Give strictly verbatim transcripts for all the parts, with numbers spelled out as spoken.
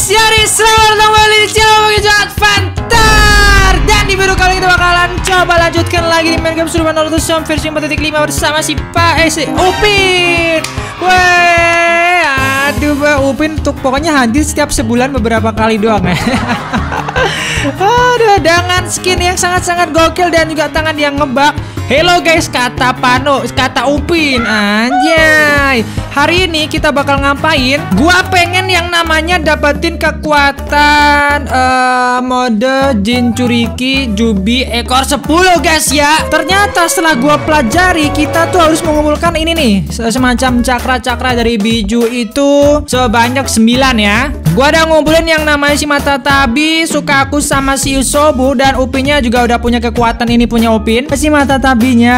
guys, Yari, selamat datang kembali di channel Bagi Adventure. Dan di video kali ini kita bakalan coba lanjutkan lagi di main game Survival Naruto Shop versi empat titik lima bersama si Pak eh, si Upin. Weh, aduh Pak Upin tuh pokoknya hadir setiap sebulan beberapa kali doang ya. Aduh, dengan skin yang sangat-sangat gokil dan juga tangan yang ngebak. Hello guys, kata Pano, kata Upin. Anjay. Hari ini kita bakal ngapain? Gua pengen yang namanya dapetin kekuatan uh, mode Jinchuriki Jubi ekor sepuluh guys ya. Ternyata setelah gua pelajari, kita tuh harus mengumpulkan ini nih, semacam cakra-cakra dari biju itu sebanyak sembilan ya. Gua udah ngumpulin yang namanya si Mata Tabi, Sukaku sama si Usobu, dan Upinnya juga udah punya kekuatan ini punya Upin. Si Mata Tabinya.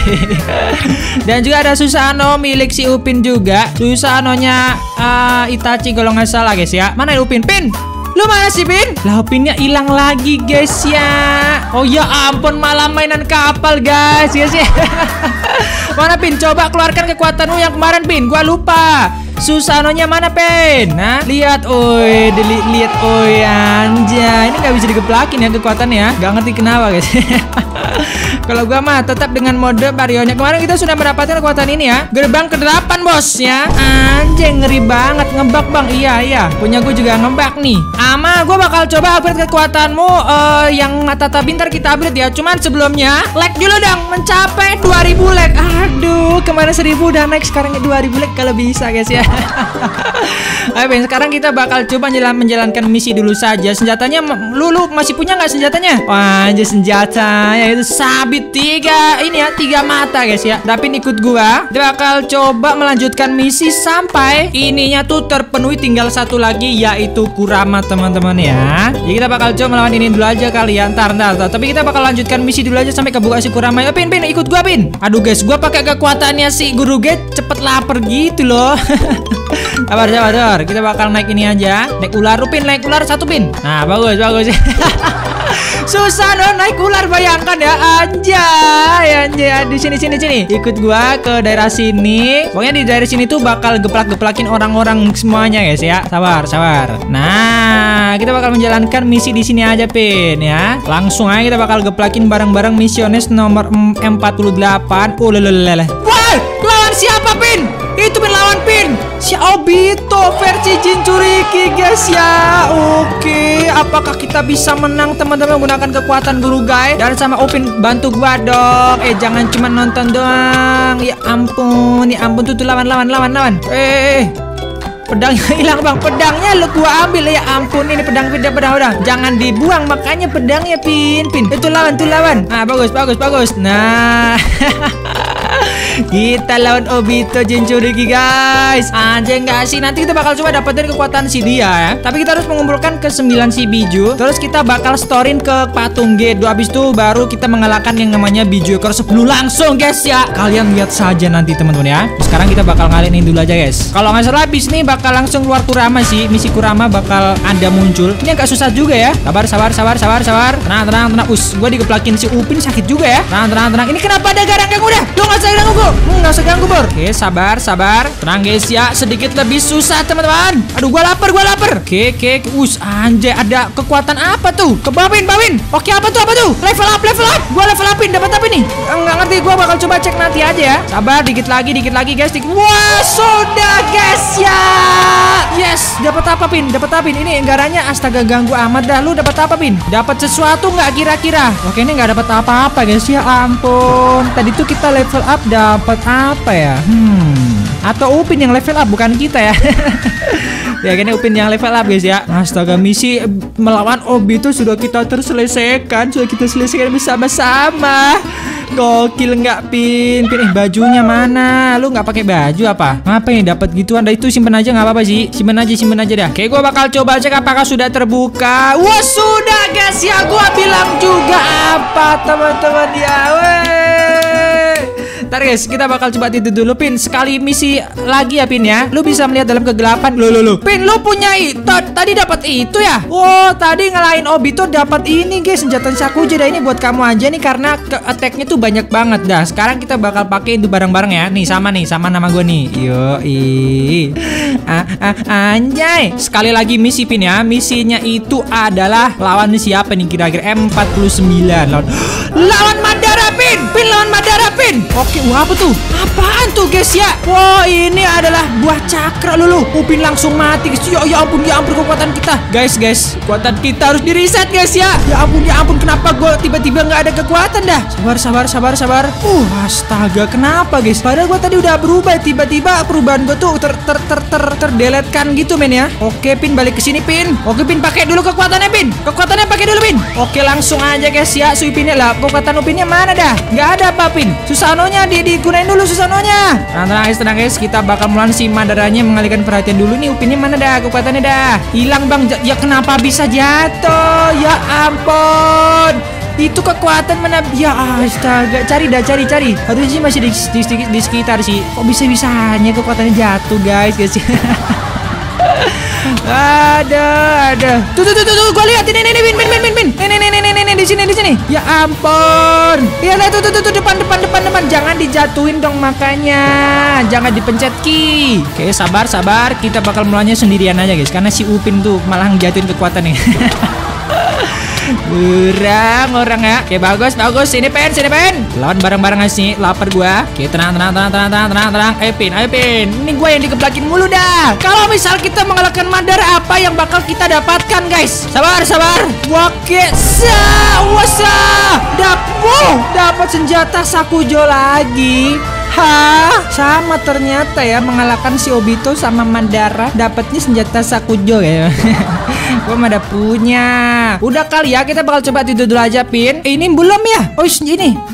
Dan juga ada Susanoo milik si Upin juga. Susanoo-nya uh, Itachi kalau nggak salah guys ya. Mana Upin? Pin? Lu mana sih Pin? Lah Upinnya hilang lagi guys ya. Oh ya ampun, malah mainan kapal guys ya sih. Mana Pin? Coba keluarkan kekuatanmu yang kemarin Pin. Gua lupa. Susanoo-nya mana Pen? Nah, lihat, oi, lihat, oi, anjay. Ini nggak bisa digeplakin ya kekuatannya. Gak ngerti kenapa guys. Kalau gua mah tetap dengan mode Barionya. Kemarin kita sudah mendapatkan kekuatan ini ya. Gerbang kedelapan bos ya. Anjay, ngeri banget, ngebak bang. Iya iya, punya gue juga ngebak nih. Ama, gue bakal coba upgrade kekuatanmu uh, yang Mata Tabi ntar kita upgrade ya. Cuman sebelumnya like dulu dong, mencapai dua ribu like. Aduh, kemarin seribu udah naik, sekarang dua ribu like kalau bisa guys ya. Ayo Ben, sekarang kita bakal coba jalan menjalankan misi dulu saja. Senjatanya lu, lu masih punya nggak senjatanya? Wah, anjir senjata ya itu sabit tiga ini ya, tiga mata guys ya. Tapi ikut gua, kita bakal coba melanjutkan misi sampai ininya tuh terpenuhi, tinggal satu lagi yaitu Kurama teman-teman ya. Jadi kita bakal coba melawan ini dulu aja kali ya. Ntar, ntar, ntar. Tapi kita bakal lanjutkan misi dulu aja sampai kebuka si Kurama. Ya, Pin, Pin, ikut gua Pin. Aduh guys, gua pakai kekuatannya si Guru Get cepet lapar gitu loh. Sabar, sabar, sabar. Kita bakal naik ini aja. Naik ular, Pin, naik ular satu Pin. Nah, bagus, bagus. Susah dong naik ular, bayangkan ya. Anjay, anjay. Di sini, sini, sini. Ikut gua ke daerah sini. Pokoknya di daerah sini tuh bakal geplak-geplakin orang-orang semuanya guys ya. Sabar, sabar. Nah, kita bakal menjalankan misi di sini aja Pin ya. Langsung aja kita bakal geplakin bareng-bareng misiones nomor empat puluh delapan. Oh, lelelele. Wah, lawan siapa Pin? Itu Pin, lawan Pin si Obito versi Jinchuriki guys ya. Oke, apakah kita bisa menang teman-teman menggunakan kekuatan Guru Gai? Dan sama Upin bantu gua dong. Eh jangan cuma nonton doang. Ya ampun, ya ampun tuh, tuh lawan lawan lawan lawan. Eh pedangnya hilang bang, pedangnya lu gua ambil. Ya ampun, ini pedang pedang pedang pedang. Jangan dibuang, makanya pedangnya Pin Pin. Itu lawan tuh lawan. Nah bagus bagus bagus. Nah. Kita lawan Obito Jinchuriki guys. Anjay nggak sih, nanti kita bakal coba dapetin kekuatan si dia ya. Tapi kita harus mengumpulkan ke sembilan si biju. Terus kita bakal storein ke patung Gedo. Habis itu baru kita mengalahkan yang namanya biju ekor sepuluh langsung guys ya. Kalian lihat saja nanti teman-teman ya. Sekarang kita bakal ngalihin dulu aja guys. Kalau nggak salah habis nih bakal langsung keluar Kurama sih. Misi Kurama bakal ada muncul. Ini agak susah juga ya. Sabar sabar sabar sabar sabar. Tenang tenang tenang. Us, gue digeplakin si Upin sakit juga ya. Tenang tenang tenang. Ini kenapa ada garang yang udah? Lu nggak usah ganggu gue. Hmm, nggak usah ganggu bor. Oke, sabar, sabar. Tenang guys ya, sedikit lebih susah teman-teman. Aduh, gua lapar, gua lapar. Oke, oke, us, anjay, ada kekuatan apa tuh? Ke Bawin, Bawin. Oke, apa tuh, apa tuh? Level up, level up. Gua level upin, dapat apa nih? Nggak ngerti, gua bakal coba cek nanti aja ya. Sabar, dikit lagi, dikit lagi guys. Dikit. Wah, sudah guys ya. Yes, dapat apa Pin? Dapat apa Pin? Ini anggarannya astaga ganggu amat dah. Lu dapat apa Pin? Dapat sesuatu nggak kira-kira? Oke, ini nggak dapat apa-apa guys ya. Ampun. Tadi tuh kita level up dapat apa ya? Hmm. Atau Upin yang level up, bukan kita ya. Ya kayaknya Upin yang level up guys ya. Astaga, misi melawan Obito sudah kita terselesaikan. Sudah kita selesaikan bersama-sama. Gokil nggak Pin? Pin, eh bajunya mana? Lu nggak pakai baju apa? Ngapain dapat gituan? Dah itu simpen aja nggak apa-apa sih. Simpen aja, simpen aja dah. Oke, gua bakal coba cek apakah sudah terbuka. Wah sudah guys ya. Gua bilang juga apa teman-teman ya. Weh. Ntar guys, kita bakal coba tidur dulu Pin. Sekali misi lagi ya Pin ya. Lu bisa melihat dalam kegelapan. Loh loh loh. Pin, lu punya itu tadi dapat itu ya? Oh, tadi ngelain Obito dapat ini guys, senjata Shakujo. Dah ini buat kamu aja nih karena ke attack-nya tuh banyak banget dah. Sekarang kita bakal pakai itu bareng-bareng ya. Nih sama nih, sama nama gue nih. Yo i. Ah, ah, anjay. Sekali lagi misi Pin ya. Misinya itu adalah lawan siapa nih kira-kira? M empat puluh sembilan lawan lawan Madara Pin. Pin lawan Madara Pin. Oke, wah apa tuh? Apaan tuh guys ya? Wah, ini adalah buah cakra lulu. Upin langsung mati guys. Ya, ya ampun, ya ampun kekuatan kita. Guys, guys, kekuatan kita harus di reset guys ya. Ya ampun, ya ampun, kenapa gue tiba-tiba nggak ada kekuatan dah? Sabar, sabar, sabar, sabar. Uh, astaga, kenapa guys? Padahal gue tadi udah berubah, tiba-tiba perubahan gue tuh ter ter ter ter terdeletkan gitu men ya. Oke Pin, balik ke sini Pin. Oke Pin, pakai dulu kekuatannya Pin. Kekuatannya pakai dulu Pin. Oke, langsung aja guys ya. Suipinnya lah. Kekuatan Upinnya mana dah? Nggak ada apa Pin? Susanonya di digunain dulu Susanonya. Tenang, tenang guys, tenang guys. Kita bakal melawan si Madaranya, mengalihkan perhatian dulu nih. Upinnya mana dah? Kekuatannya dah hilang bang. Ya kenapa bisa jatuh? Ya ampun. Itu kekuatan mana? Ya astaga, cari dah, cari cari. Harusnya sih masih di, di, di, di sekitar sih. Kok bisa-bisanya kekuatannya jatuh guys, guys. Ada, ada. Tuh, tuh, tuh, tuh, gue lihat ini, ini, ini, bin, bin, bin, bin. Ini, ini, ini, ini, ini, di sini, di sini. Ya ampun. Iya lah, tuh, tuh, tuh, tuh, depan, depan, depan, depan. Jangan dijatuhin dong makanya. Jangan dipencet ki. Oke, sabar, sabar. Kita bakal melawannya sendirian aja guys, karena si Upin tuh malah ngejatuhin kekuatan nih. Kurang orang ya. Oke, bagus, bagus. Sini Pen, sini Pen. Lawan bareng-bareng sih. Lapar gua. Oke, tenang, tenang, tenang, tenang, tenang, tenang, tenang. Ayo Pin, ayo Pin. Ini gua yang dikeblakin mulu dah. Kalau misal kita mengalahkan Madara, apa yang bakal kita dapatkan guys? Sabar, sabar. Oke, sa, wasa. Dapu, dapat senjata Shakujo lagi. Hah, sama ternyata ya, mengalahkan si Obito sama Madara, dapatnya senjata Shakujo ya. Gua mah ada punya. Udah kali ya, kita bakal coba tidur dulu aja Pin. Eh, ini belum ya? Oh ini.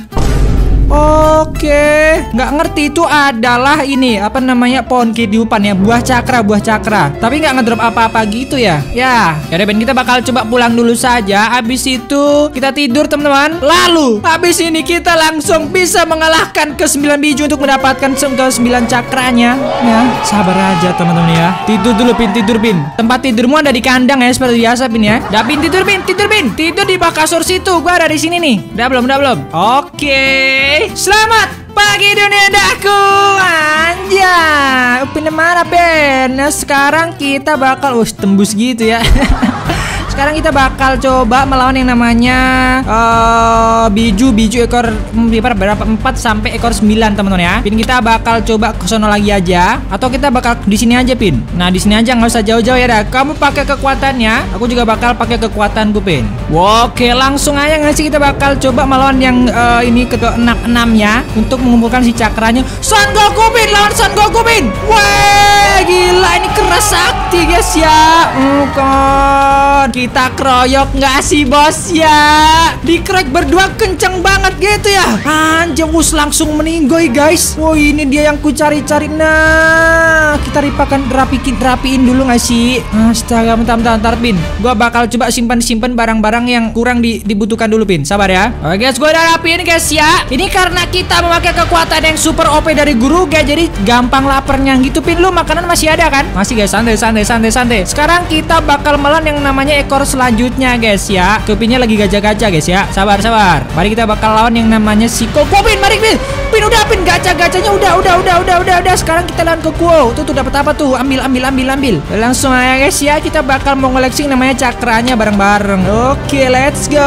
Oke, nggak ngerti itu adalah ini apa namanya pohon kehidupan ya, buah cakra, buah cakra. Tapi nggak ngedrop apa-apa gitu ya. Ya, ya Ben, kita bakal coba pulang dulu saja. Habis itu kita tidur teman-teman. Lalu habis ini kita langsung bisa mengalahkan ke sembilan biju untuk mendapatkan ke sembilan cakranya. Ya, sabar aja teman-teman ya. Tidur dulu Pin, tidur Pin. Tempat tidurmu ada di kandang ya seperti biasa Pin ya. Dah Pin, tidur Pin, tidur Pin. Tidur di bak kasur situ. Gua ada di sini nih. Udah belum, udah belum. Oke. Selamat pagi dunia daku. Anjay, Upin mana Ben? Nah, sekarang kita bakal us tembus gitu ya. Sekarang kita bakal coba melawan yang namanya uh, biju biju ekor berapa empat sampai ekor sembilan teman-teman ya. Pin, kita bakal coba ke sono lagi aja atau kita bakal di sini aja Pin. Nah, di sini aja, nggak usah jauh-jauh ya dah. Kamu pakai kekuatannya, aku juga bakal pakai kekuatanku Pin. Oke, langsung aja nggak sih, kita bakal coba melawan yang uh, ini ke enam enam ya untuk mengumpulkan si cakranya. Son Goku Pin, lawan Son Goku Pin. Wah, gila ini keras sakti guys ya. Bukan. Kita kroyok nggak sih bos ya? Dikeroyok berdua kenceng banget gitu ya. Anjing, us langsung meninggoy guys. Wah, ini dia yang ku cari-cari. Nah, kita ripakan rapikin rapiin dulu nggak sih? Astaga, bentar bentar bentar Pin. Gua bakal coba simpan-simpan barang-barang yang kurang di, dibutuhkan dulu Pin. Sabar ya. Oke guys, gua udah rapiin guys ya. Ini karena kita memakai kekuatan yang super O P dari guru guys, jadi gampang laparnya gitu Pin. Lu makanan masih ada kan? Masih guys, santai santai santai santai. Sekarang kita bakal melawan yang namanya ekor selanjutnya guys ya. Kepinnya lagi gacha-gacha guys ya. Sabar sabar. Mari kita bakal lawan yang namanya si Koko Pin. Mari Pin. Pin udah Pin, gacha-gacanya udah udah udah udah udah udah. Sekarang kita lawan Koko. Tuh tuh dapat apa tuh? Ambil ambil ambil ambil. Langsung aja guys ya. Kita bakal mau koleksi namanya cakranya bareng-bareng. Oke, let's go.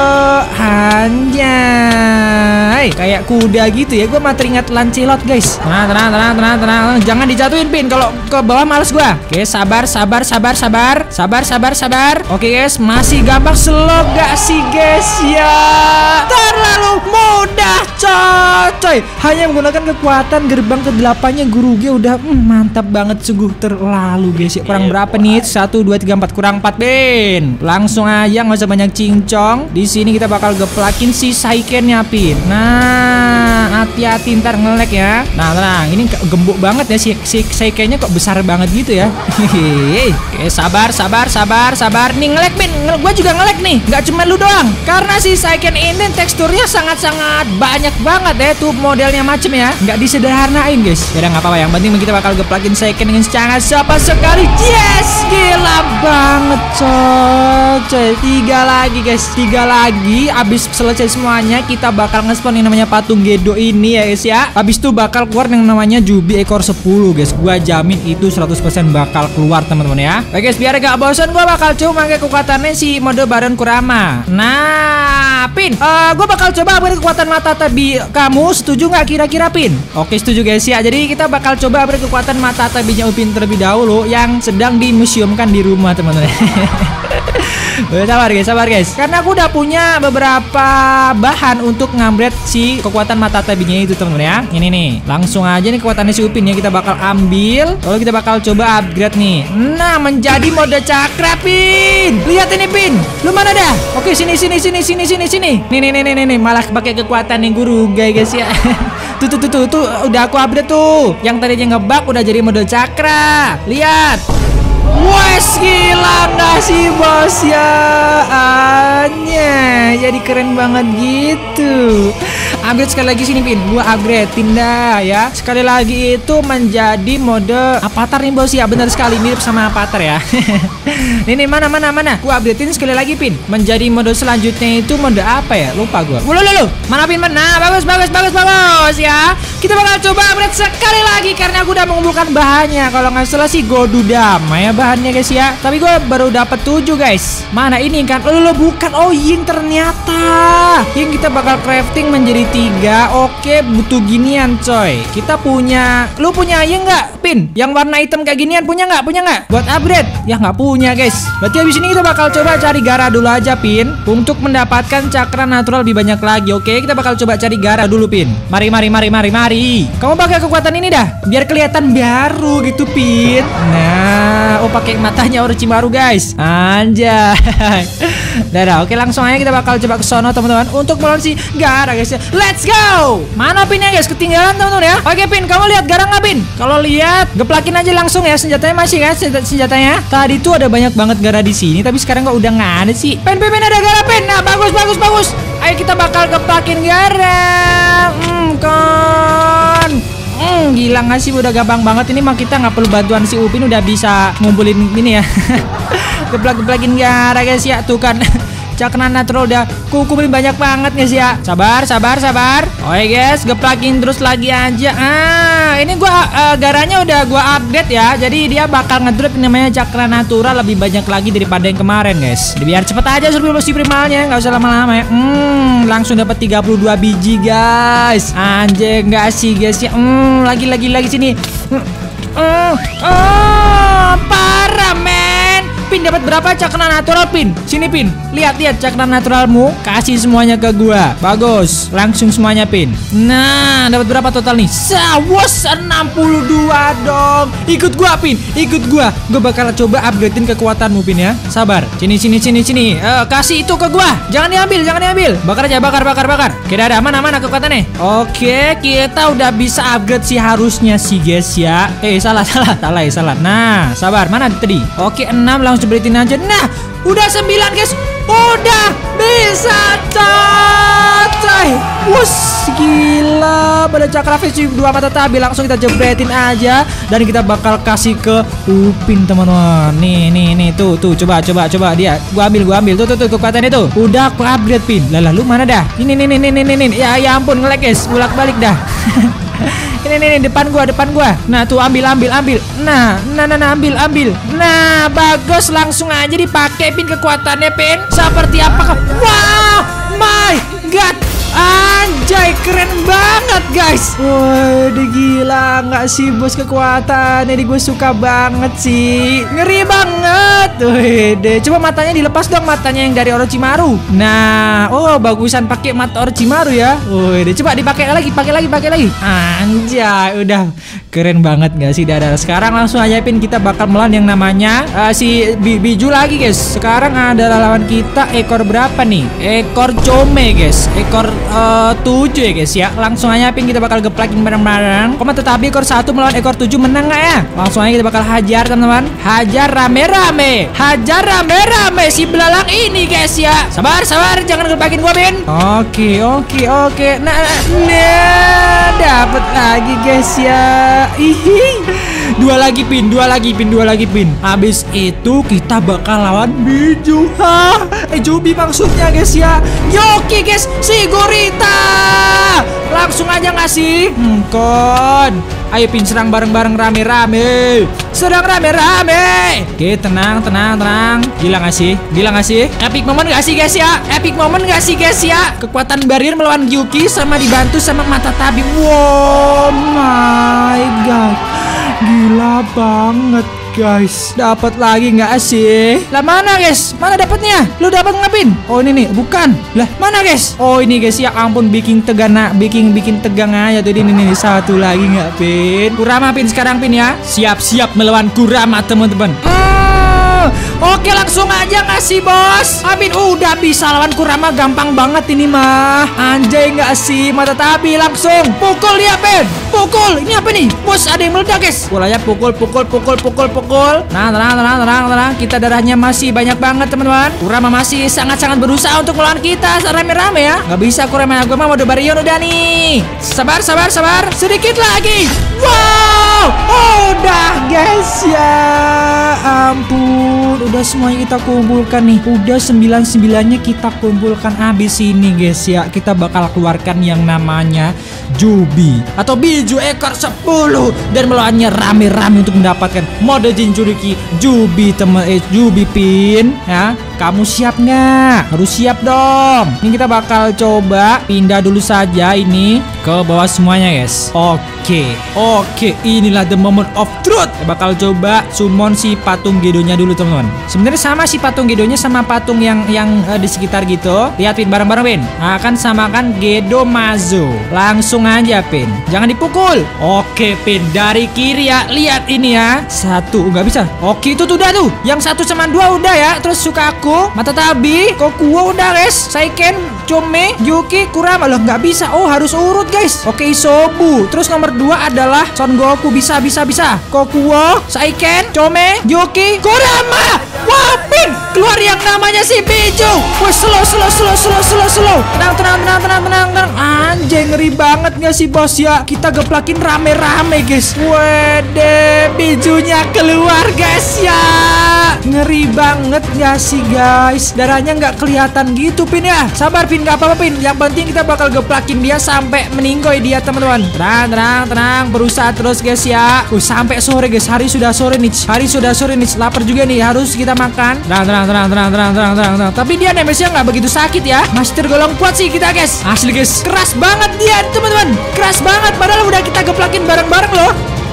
Anjay. Kayak kuda gitu ya. Gua mah teringat Lancelot guys. Tenang tenang tenang tenang tenang. Jangan dijatuhin Pin. Kalau ke bawah males gua. Oke, sabar sabar sabar sabar. Sabar sabar sabar. Oke guys, masih gampang slow gak sih guys ya? Terlalu mudah coy. Hanya menggunakan kekuatan gerbang kedelapannya guru G udah mm, mantap banget, sungguh terlalu guys ya. Kurang berapa nih? satu dua tiga empat, kurang empat Pin. Langsung aja, nggak usah banyak cincong. Di sini kita bakal geplakin si Saikennya Pin. Nah, hati-hati ntar ngelek ya. Nah, tenang, ini gembok banget ya si, si Saikennya, kok besar banget gitu ya. Oke, sabar sabar sabar sabar. nih nge-lag Pin, gue juga nge-lag nih. Gak cuma lu doang. Karena si Saiken ini teksturnya sangat-sangat banyak banget ya. Tuh modelnya macem ya. Gak disederhanain guys. Ya gak apa-apa, yang penting kita bakal geplakin Saiken dengan sangat cepat sekali. Yes, gila banget coy. Tiga lagi guys, tiga lagi. Abis selesai semuanya kita bakal nge-spawn yang namanya patung Gedo ini ya guys ya. Abis itu bakal keluar yang namanya Jubi ekor sepuluh guys. Gua jamin itu seratus persen bakal keluar teman-teman ya. Oke guys, biar gak bosan gua bakal coba pakai kekuatannya si mode Baron Kurama. Nah, Pin, uh, gua bakal coba upgrade kekuatan mata tabi. Kamu setuju nggak kira-kira Pin? Oke, setuju guys ya. Jadi kita bakal coba upgrade kekuatan mata tabinya Upin terlebih dahulu yang sedang dimuseumkan di rumah teman-teman. Sabar guys, sabar guys. Karena aku udah punya beberapa bahan untuk ngupgrade si kekuatan mata tabinya itu teman-teman ya. Ini nih, langsung aja nih kekuatannya si Upin ya kita bakal ambil. Lalu kita bakal coba upgrade nih. Nah, menjadi mode cakra Pin. Lihat ini Pin. Lu mana dah? Oke, sini sini sini sini sini sini. Nih nih nih nih nih, malah pakai kekuatan yang guru guys ya. Tuh tuh tuh tuh tuh udah aku upgrade tuh. Yang tadinya ngebug udah jadi mode cakra. Lihat. Wes, gila nggak sih bos ya? Anya jadi keren banget gitu. Upgrade sekali lagi sini Pin. Gua upgrade pindah ya. Sekali lagi itu menjadi mode avatar nih bos ya. Benar sekali, mirip sama avatar ya. Ini mana mana mana. Gua upgradein sekali lagi Pin. Menjadi mode selanjutnya itu mode apa ya? Lupa gua. Lu lu lu. Mana Pin? Mana? Bagus bagus bagus bagus ya. Kita bakal coba upgrade sekali lagi karena gua udah mengumpulkan bahannya. Kalau nggak salah sih Godudama ya bahannya guys ya. Tapi gua baru dapat tujuh guys. Mana ini kan? Lu lu bukan. Oh, Ying ternyata. Ying kita bakal crafting menjadi tiga. Oke, butuh ginian coy. Kita punya. Lu punya Ying nggak Pin? Yang warna hitam kayak ginian punya nggak? Punya nggak? Buat upgrade? Ya nggak punya guys. Berarti habis ini kita bakal coba cari Gara dulu aja Pin. Untuk mendapatkan cakra natural lebih banyak lagi. Oke, kita bakal coba cari Gara dulu Pin. Mari mari mari mari mari. Kamu pakai kekuatan ini dah. Biar kelihatan baru gitu Pin. Nah, oh pakai matanya Orochimaru guys. Anjay. Dadah, oke langsung aja kita bakal coba ke sono teman-teman untuk melawan si Gara guys ya. Let's go. Mana Pinnya guys? Ketinggalan teman-teman ya. Oke Pin, kamu lihat Gara nggak Pin? Kalau lihat, geplakin aja langsung ya. Senjatanya masih kan? Senjatanya. Tadi tuh ada banyak banget Gara di sini, tapi sekarang kok udah nggak ada sih. Pin, Pin, Pin ada Gara Pin. Nah, bagus bagus bagus. Ayo kita bakal geplakin Gara. Hmm, kan. Hmm, gila nggak sih, udah gampang banget ini mah, kita nggak perlu bantuan si Upin udah bisa ngumpulin ini ya. Geplak-geplakin Gara guys ya, tuh kan. Cakra natural udah kumpulin banyak banget guys ya. Sabar, sabar, sabar. Oke guys, geplakin terus lagi aja. Ah, ini gua uh, Garanya udah gua update ya. Jadi dia bakal ngedrop namanya cakra natural lebih banyak lagi daripada yang kemarin guys. Biar cepet aja survival si primalnya, nggak usah lama-lama ya. Hmm, langsung dapat tiga puluh dua biji guys. Anjir, nggak sih guys ya. Hmm, lagi lagi lagi sini. Hmm, hmm, oh, parah men. Pin dapat berapa cakra natural Pin? Sini Pin, lihat lihat cakra naturalmu, kasih semuanya ke gua. Bagus, langsung semuanya Pin. Nah, dapat berapa total nih? Sawas enam puluh dua dong. Ikut gua Pin, ikut gua. Gua bakal coba upgradein kekuatanmu Pin ya. Sabar. Sini sini sini sini. Uh, kasih itu ke gua. Jangan diambil, jangan diambil. Bakar aja, bakar bakar bakar. Kita ada mana mana kekuatannya? Oke, kita udah bisa upgrade sih harusnya sih guys ya. Eh, salah salah salah ya salah. Nah, sabar. Mana tadi? Oke, enam langsung sebritin aja. Nah, udah sembilan guys. Udah bisa coy. Wus, gila. Pada cakra visi dua mata tabi langsung kita jebretin aja. Dan kita bakal kasih ke Upin teman-teman. Nih, nih, nih. Tuh, tuh. Coba, coba, coba. Dia. Gua ambil, gua ambil. Tuh, tuh, tuh. Kekuatan itu. Udah aku upgrade Pin. Lah, lu mana dah? Ini, nih, nih, nih, nih, nih. Ya, ya ampun. Nge-lag guys. Bolak balik dah. Ini nih, nih depan gua, depan gua. Nah, tuh ambil ambil ambil. Nah, nah nah, nah ambil ambil. Nah, bagus langsung aja dipakai Pin kekuatannya Pin. Seperti apakah? Wow, my god. Anjay, keren banget guys. Waduh, gila nggak sih bos kekuatan. Ini gue suka banget sih. Ngeri banget. Wede, coba matanya dilepas dong, matanya yang dari Orochimaru. Nah, oh bagusan pakai mata Orochimaru ya. Wede, coba dipakai lagi, pakai lagi, pakai lagi. Anjay, udah keren banget nggak sih Dada. Sekarang langsung aja Pin, kita bakal melawan yang namanya uh, si Bi Biju lagi guys. Sekarang adalah lawan kita ekor berapa nih? Ekor Chome guys. Ekor uh, tujuh ya guys ya. Langsung aja Pin kita bakal geplakin bareng-bareng. Koma tetapi ekor satu melawan ekor tujuh menang gak ya? Langsung aja kita bakal hajar teman-teman. Hajar rame-rame. Hajar rame-rame si belalang ini guys ya. Sabar sabar jangan geplakin gua Pin. Oke oke oke. Nah, nah dapat lagi guys ya. Ihi. Dua lagi Pin, dua lagi Pin, dua lagi Pin. Habis itu kita bakal lawan Biju. Hah, eh Jubi maksudnya guys ya. Yoki guys, si Gurita. Langsung aja ngasih. Hmm, kon. Ayo Pin serang bareng-bareng rame-rame. Serang rame-rame. Oke, tenang, tenang, tenang. Gila gak sih? Gila gak sih? Epic moment gak sih guys ya? Epic moment gak sih guys ya? Kekuatan barrier melawan Yuki sama dibantu sama mata tabi. Wow my god. Gila banget guys. Dapat lagi nggak sih? Lah mana guys? Mana dapatnya? Lu dapat ngapin? Oh ini nih, bukan. Lah mana guys? Oh ini guys ya ampun bikin tegang nak, bikin bikin tegang aja tuh ini nih satu lagi nggak Pin? Kurama Pin sekarang Pin ya. Siap-siap melawan Kurama teman-teman. Oke langsung aja ngasih bos. Amin udah bisa lawan Kurama gampang banget ini mah. Anjay nggak sih mata tabi langsung pukul dia Pin. Pukul ini apa nih bos? Ada yang meledak guys. Bolanya pukul pukul pukul pukul pukul. Nah tenang tenang tenang tenang. Kita darahnya masih banyak banget teman-teman. Kurama masih sangat-sangat berusaha untuk melawan kita rame-rame ya. Nggak bisa Kurama, gue mah mode Baryon udah nih. Sabar sabar sabar. Sedikit lagi. Wow udah guys ya. Ampun udah semuanya kita kumpulkan nih. Udah sembilan sembilannya kita kumpulkan habis ini guys ya. Kita bakal keluarkan yang namanya Jubi atau Biju ekor sepuluh dan melawannya rame-rame untuk mendapatkan mode Jinchuriki Jubi teman eh Jubi Pin ya. Kamu siap nggak? Harus siap dong. Ini kita bakal coba pindah dulu saja ini ke bawah semuanya guys. Oke oke inilah the moment of truth. Kita bakal coba summon si patung Gedonya dulu teman-teman. Sebenarnya sama si patung Gedonya sama patung yang yang uh, di sekitar gitu. Lihat Pin bareng-bareng Pin. Akan samakan Gedo Mazo. Langsung aja Pin. Jangan dipukul. Oke Pin dari kiri ya. Lihat ini ya. Satu nggak bisa. Oke itu tuh udah tuh. Yang satu sama dua udah ya. Terus suka aku mata tabi Kokuo udah guys. Saiken Chome Yuki Kurama loh nggak bisa. Oh harus urut guys. Oke Isobu. Terus nomor dua adalah Son Goku. Bisa bisa bisa. Kokuo Saiken Chome Yuki Kurama. Wah Pin keluar yang namanya si Biju. Wah slow slow slow slow slow slow. Tenang tenang tenang tenang tenang tenang. Anjay ngeri banget nggak sih bos ya. Kita geplakin rame-rame guys. Wede Bijunya keluar guys ya. Ngeri banget nggak sih guys. Darahnya nggak kelihatan gitu Pin ya. Sabar Pin nggak apa-apa Pin. Yang penting kita bakal geplakin dia sampai meninggoy dia teman-teman. Tenang tenang tenang. Berusaha terus guys ya. Uh, sampai sore guys. Hari sudah sore nih. Hari sudah sore nih. Lapar juga nih. Harus kita makan. Tenang tenang tenang tenang tenang tenang tenang, tenang. Tapi dia damage-nya nggak begitu sakit ya. Masih tergolong kuat sih kita guys. Asli guys. Keras banget dia teman-teman. Keras banget. Padahal udah kita geplakin bareng-bareng loh.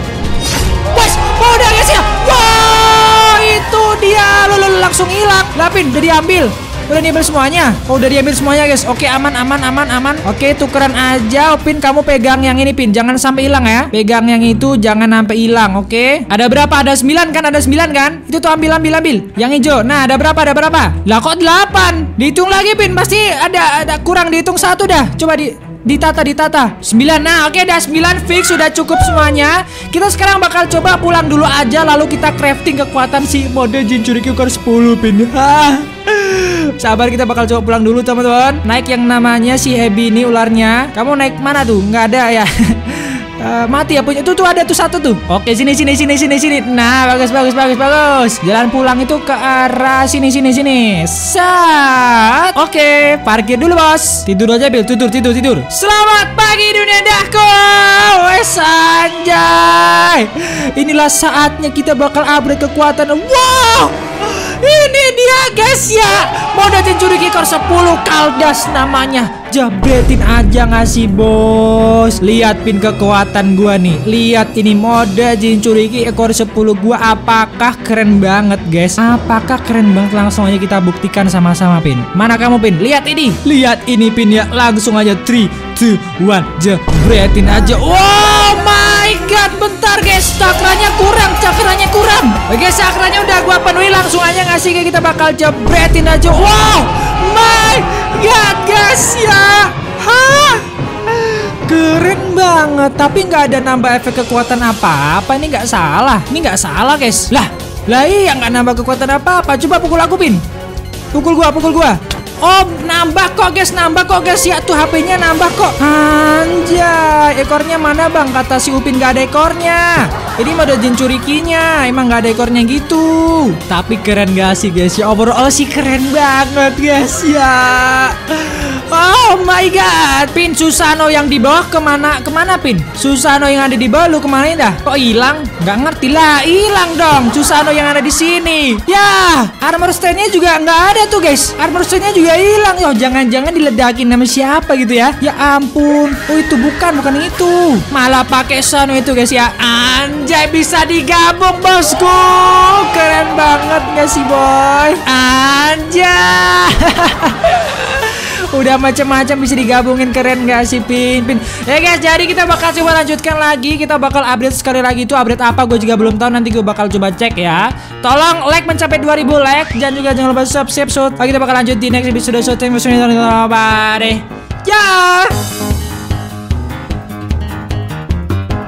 Wes, oh, udah guys ya. Wow, itu dia. Lalu langsung hilang. Lapin udah diambil. Udah diambil semuanya. Oh udah diambil semuanya guys. Oke aman aman aman aman. Oke tukeran aja. Pin kamu pegang yang ini Pin. Jangan sampai hilang ya. Pegang yang itu jangan sampai hilang. Oke. Ada berapa? Ada sembilan kan? Ada sembilan kan? Itu tuh ambil ambil ambil. Yang hijau. Nah ada berapa? Ada berapa? Lah kok delapan? Dihitung lagi Pin. Pasti ada ada kurang dihitung satu dah. Coba di ditata ditata sembilan. Nah oke okay, dah sembilan fix sudah cukup semuanya. Kita sekarang bakal coba pulang dulu aja. Lalu kita crafting kekuatan si mode Jinchuriki ekor sepuluh Pin. Sabar kita bakal coba pulang dulu teman-teman. Naik yang namanya si Hebi ini ularnya. Kamu naik mana tuh? Nggak ada ya. Uh, mati ya punya. Itu tuh ada tuh satu tuh. Oke sini sini sini sini sini. Nah bagus bagus bagus bagus. Jalan pulang itu ke arah sini sini sini. Sat. Oke parkir dulu bos. Tidur aja Bil. Tidur tidur tidur. Selamat pagi dunia dahku. Wes anjay. Inilah saatnya kita bakal upgrade kekuatan. Wow. Ini dia guys ya. Mode Jinchuriki ekor sepuluh Kaldas namanya. Jabretin aja ngasih bos. Lihat Pin kekuatan gua nih. Lihat ini mode Jinchuriki ekor sepuluh gua. Apakah keren banget guys? Apakah keren banget? Langsung aja kita buktikan sama-sama Pin. Mana kamu Pin? Lihat ini. Lihat ini Pin ya. Langsung aja three, two, one. Jabretin aja. Oh my god. Bentar guys. Cakranya kurang. Cakranya kurang. Oke cakranya udah gua penuhi. Langsung aja ngasih ke kita bakal jabretin aja. Wow my god guys ya. Hah? Keren banget, tapi nggak ada nambah efek kekuatan apa-apa. Ini nggak salah, ini nggak salah guys. Lah, lah iya nggak nambah kekuatan apa-apa. Coba pukul aku, Pin. Pukul gua, pukul gua. Oh, nambah kok guys, nambah kok guys. Ya tuh H P-nya nambah kok. Anjay, ekornya mana bang? Kata si Upin nggak ada ekornya. Ini mode jin curikinya, emang nggak ada ekornya gitu. Tapi keren gak sih guys? Ya overall sih keren banget guys ya. Oh my god, Pin, Susano yang di bawah kemana? Kemana Pin? Susano yang ada di bawah lu kemana dah? Kok hilang? Nggak ngerti lah, hilang dong. Susano yang ada di sini. Ya, armor stand-nya juga nggak ada tuh guys. Armor stand-nya juga hilang. Oh, jangan-jangan diledakin sama siapa gitu ya? Ya ampun. Oh itu bukan, bukan itu. Malah pakai Sano itu guys ya. Anjay, bisa digabung bosku. Keren banget nggak sih boy? Anjay. Udah macam-macam bisa digabungin, keren gak sih Pin? Pin. Ya guys, jadi kita bakal coba lanjutkan lagi. Kita bakal update sekali lagi. Itu update apa gue juga belum tahu. Nanti gue bakal coba cek ya. Tolong like mencapai dua ribu like. Dan juga jangan lupa subscribe. So, kita bakal lanjut di next episode. So, thank you so much. Bye. Ya.